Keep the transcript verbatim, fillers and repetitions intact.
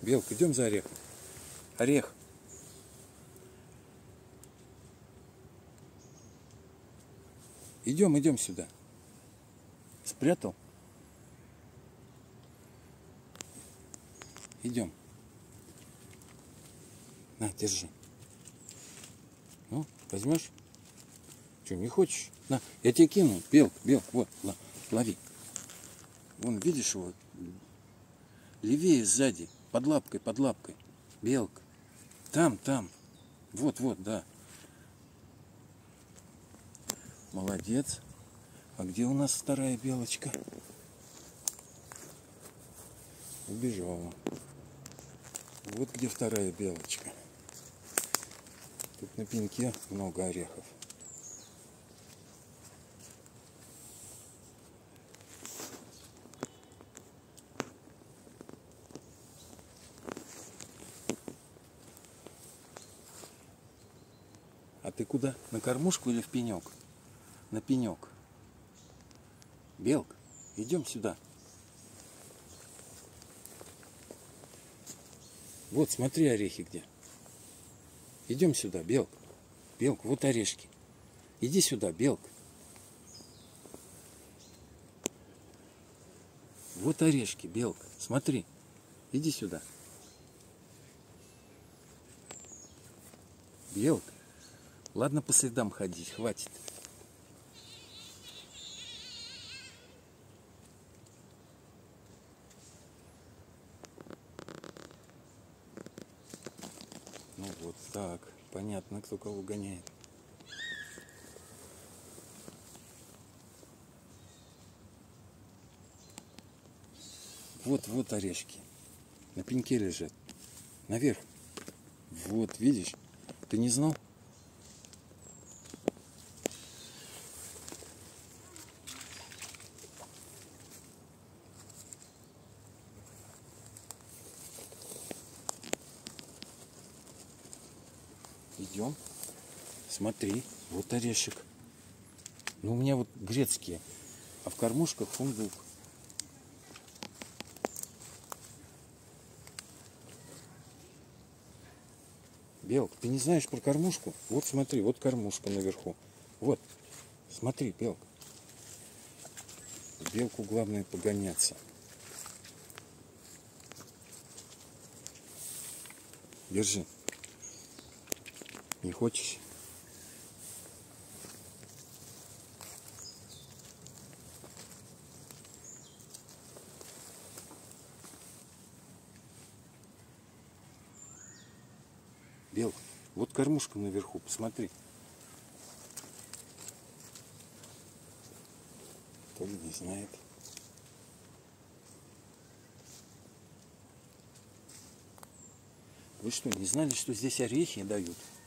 Белка, идем за орехом. Орех. Идем, идем сюда. Спрятал? Идем. На, держи. Ну, возьмешь? Что, не хочешь? На, я тебе кину. Белка, белка, вот, на, лови. Вон, видишь его? Левее сзади. Под лапкой, под лапкой. Белка. Там, там. Вот, вот, да. Молодец. А где у нас вторая белочка? Убежала. Вот где вторая белочка. Тут на пеньке много орехов. А ты куда? На кормушку или в пенек? На пенек. Белка, идем сюда. Вот, смотри, орехи где. Идем сюда, Белка. Белка, вот орешки. Иди сюда, Белка. Вот орешки, Белка. Смотри. Иди сюда. Белка. Ладно, по следам ходить, хватит. Ну вот так. Понятно, кто кого гоняет. Вот, вот орешки. На пеньке лежат. Наверх. Вот, видишь? Ты не знал? Идем. Смотри, вот орешек. Ну, у меня вот грецкие, а в кормушках фундук. Белка, ты не знаешь про кормушку? Вот смотри, вот кормушка наверху. Вот, смотри, Белка. Белку главное погоняться. Держи. Не хочешь? Белка, вот кормушка наверху, посмотри. То ли не знает. Вы что, не знали, что здесь орехи дают?